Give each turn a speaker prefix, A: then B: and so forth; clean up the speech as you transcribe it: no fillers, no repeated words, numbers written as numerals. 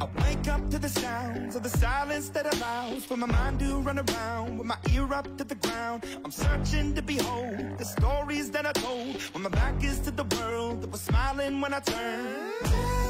A: I wake up to the sounds of the silence that allows for my mind to run around with my ear up to the ground. I'm searching to behold the stories that I told when my back is to the world that was smiling when I turned.